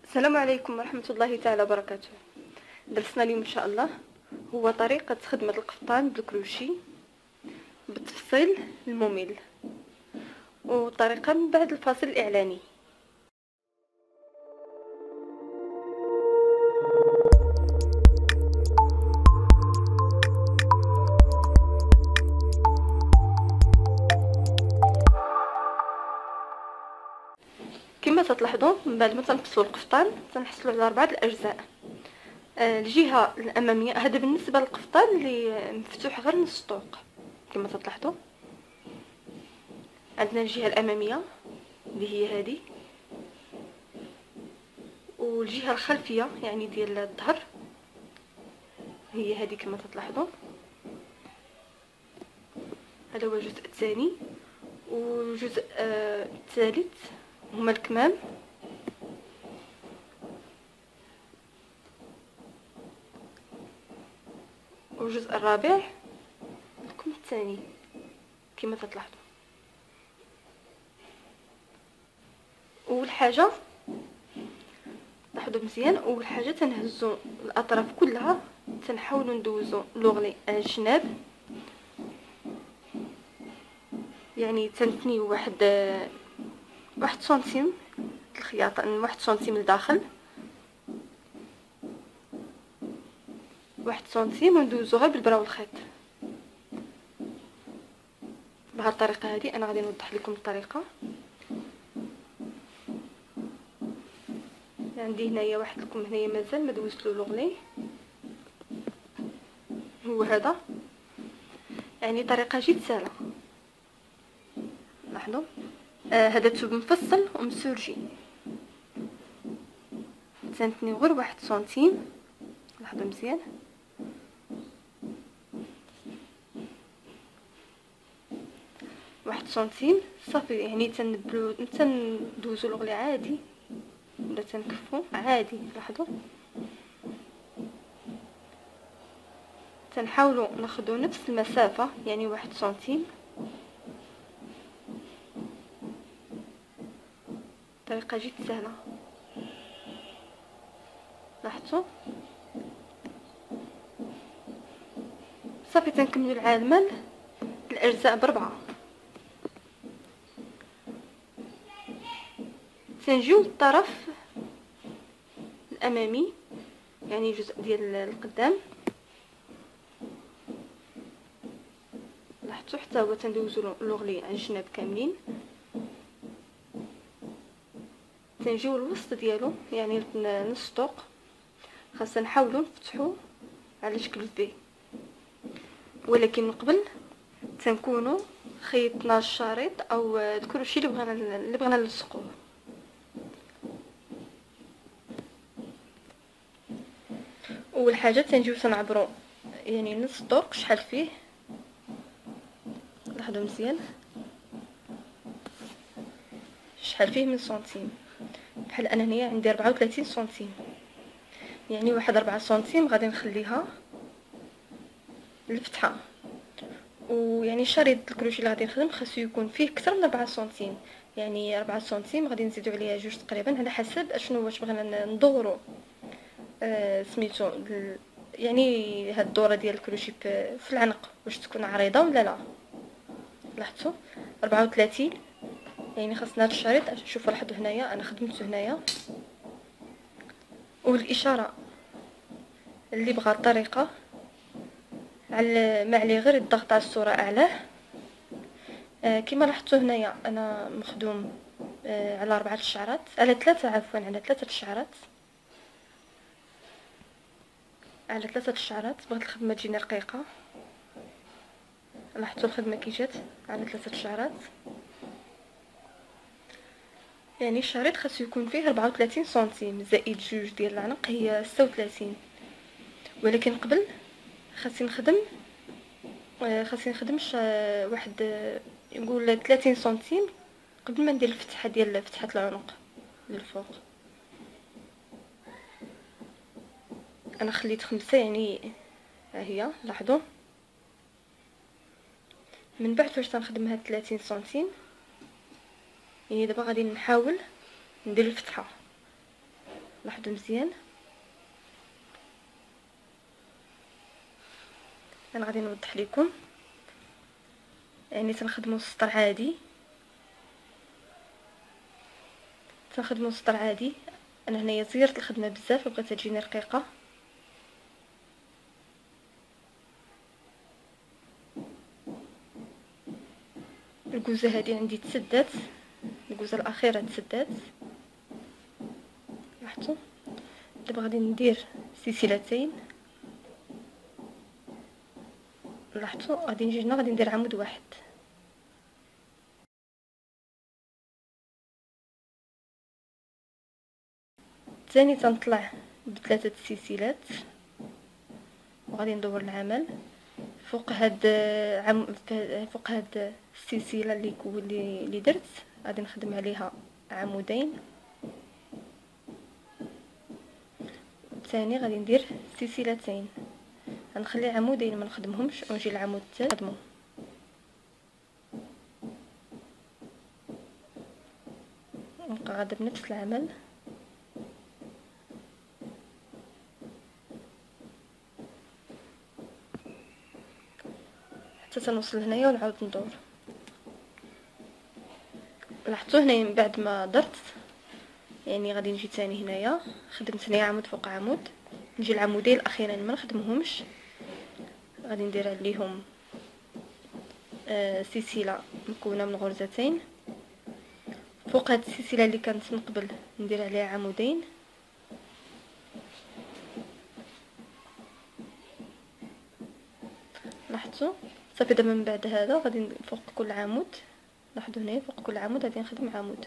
السلام عليكم ورحمة الله تعالى وبركاته. درسنا اليوم إن شاء الله هو طريقة خدمة القفطان بالكروشي بالتفصيل الممل، وطريقة من بعد الفاصل الإعلاني. كما تلاحظوا من بعد ما تنفصلوا القفطان تنحصلوا على 4 الأجزاء. الجهة الأمامية هذا بالنسبة للقفطان اللي مفتوح غير نص طوق. كما تلاحظوا عندنا الجهة الأمامية اللي هي هذه، والجهة الخلفية يعني ديال الظهر هي هذه كما تلاحظوا. هذا هو الجزء الثاني، والجزء الثالث هما الكمام، والجزء الرابع الكم الثاني كما تلاحظوا. اول حاجه لاحظوا مزيان، اول حاجه تنهزوا الاطراف كلها، تنحاولوا ندوزوا لوغلي على الجناب، يعني تنثنيو واحد سنتيم الخياطه، 1 سنتيم لداخل، 1 سنتيم، وندوزو غير بالبرا والخيط بهذه الطريقه. هذه انا غادي نوضح لكم الطريقه. عندي هنايا واحد الكم هنايا مازال ما دوزتلو لوغلي، هو هذا، يعني طريقه جد سهله. لاحظوا هذا الثوب مفصل ومسورجي، تنثنيو غير 1 سنتيم. لاحظوا مزيان، واحد سنتيم صافي، يعني تندوزو لوغلي عادي ولا تنكفو عادي. لاحظوا تنحاولوا ناخذوا نفس المسافه، يعني 1 سنتيم. طريقه جد سهله. لاحظتوا صافي تنكملوا العامل الاجزاء ب4. تنجيو للطرف الامامي، يعني الجزء ديال القدام. لاحظتوا حتى هو تندوزو لوغلي على الجناب كاملين، تنجيو الوسط ديالو يعني نص طوق، خاصنا نحاولوا نفتحوا على شكل في، ولكن من قبل تنكونوا خيطنا الشريط او الكروشي اللي بغينا نلصقوه. اول حاجه تنجيو تنعبروا يعني نص طوق شحال فيه. لاحظوا مزيان شحال فيه من سنتيم. بحال انا هنايا عندي 34 سنتيم، يعني واحد 4 سنتيم غادي نخليها للفتحه. ويعني شريط الكروشي اللي غادي نخدم خاصو يكون فيه اكثر من 4 سنتيم، يعني 4 سنتيم غادي نزيدو عليها 2 تقريبا على حسب اشنو واش بغينا ندورو سميتو يعني هاد الدوره ديال الكروشي في العنق واش تكون عريضه ولا لا. لاحظتوا 34، يعني خاصنا هاد الشريط. شوفوا لاحظوا هنايا انا خدمته هنايا، والاشاره اللي بغى الطريقه ما عليه غير الضغط على الصوره اعلاه. كما لاحظتوا هنايا انا مخدوم على 4 الشعرات، على 3 عفوا، على 3 الشعرات، على 3 الشعرات. بغيت الخدمه تجيني رقيقه. لاحظتوا الخدمه كي جات على 3 الشعرات، يعني الشريط خاصو يكون فيه 34 سنتيم زائد 2 ديال العنق هي 36. ولكن قبل خاصني نخدم واحد نقول 30 سنتيم قبل ما ندير الفتحه ديال فتحه العنق للفوق. انا خليت 5، يعني ها هي. لاحظوا من بعد فاش تنخدم هاد 30 سنتيم، يعني دابا غادي نحاول ندير الفتحه. لاحظوا مزيان. انا غادي نوضح لكم، يعني تنخدموا السطر عادي، انا هنايا زيرت الخدمه بزاف وبغيتها تجيني رقيقه. الكوزه هذه عندي تسدات، الكوزه الاخيره تسدات، لاحظتوا. دابا غادي ندير سلسلتين، لاحظتوا. غادي نجي هنا غادي ندير عمود واحد، ثاني تنطلع بثلاثه سلسلات وغادي ندور العمل فوق هاد فوق هاد السلسله اللي درت. غادي نخدم عليها عمودين، ثاني غادي ندير سلسلتين، غنخلي عمودين ما نخدمهمش ونجي للعمود الثالث نخدمو. نبقى غادا بنفس العمل. حتى تنوصل هنايا ونعاود ندور. لاحظتوا هنايا من بعد ما درت، يعني غادي نجي ثاني هنايا خدمت هنايا عمود فوق عمود، نجي العمودين الاخيرين ما نخدمهمش، غادي ندير عليهم سلسله مكونه من غرزتين. فوق هاد السلسله اللي كانت من قبل ندير عليها عمودين، لاحظتوا صافي. دابا من بعد هذا غادي فوق كل عمود، لاحظوا هنا فوق كل عمود غادي نخدم عمود.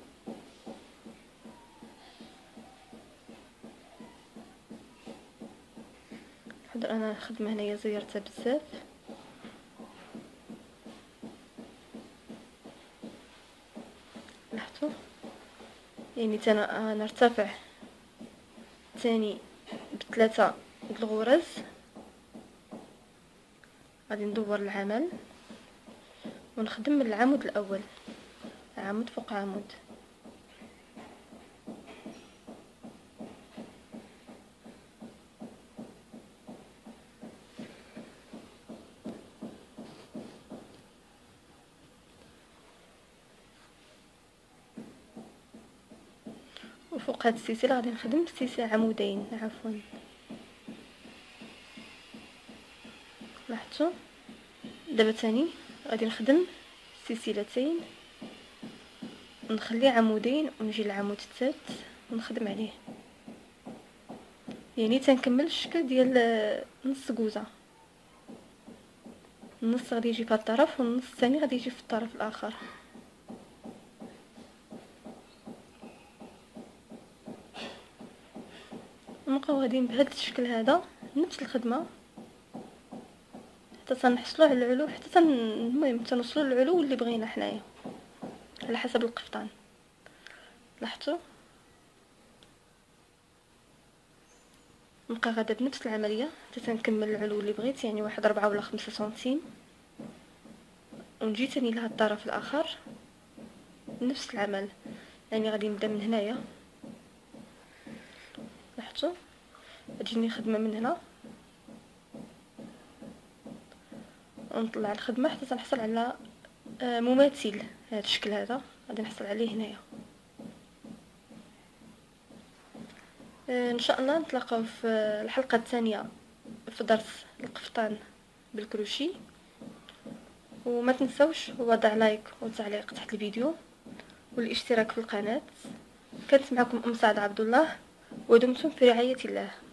لاحظوا انا الخدمه هنايا زيرتها بزاف، لاحظتوا. يعني نرتفع ثاني بثلاثه الغرز، غادي ندور العمل ونخدم من العمود الاول عمود فوق عمود. وفوق هاد السلسله غادي نخدم سلسله عمودين عفوا، لاحظتوا. دابا ثاني غادي نخدم سلسلتين ونخلي عمودين ونجي للعمود الثالث ونخدم عليه، يعني تنكمل الشكل ديال نص كوزه. النص غادي يجي في الطرف والنص الثاني غادي يجي في الطرف الاخر. نبقاو غاديين بهذا الشكل هذا نفس الخدمه حتى تنحصلوا على العلو، حتى المهم تنوصلوا للعلو اللي بغينا حنايا على حسب القفطان. لاحظتوا نبقى غادا بنفس العمليه حتى تنكمل العلو اللي بغيت، يعني واحد 4 ولا 5 سنتيم، ونجي تاني لهاد الطرف الاخر نفس العمل. يعني غادي نبدا من هنايا، لاحظتوا تجيني خدمه من هنا ونطلع الخدمه حتى تنحصل على مماثل هذا الشكل هذا غادي نحصل عليه هنايا. ان شاء الله نتلاقاو في الحلقه الثانيه في درس القفطان بالكروشي. وما تنسوش وضع لايك وتعليق تحت الفيديو والاشتراك في القناه. كانت معكم سعد عبد الله، ودمتم في رعايه الله.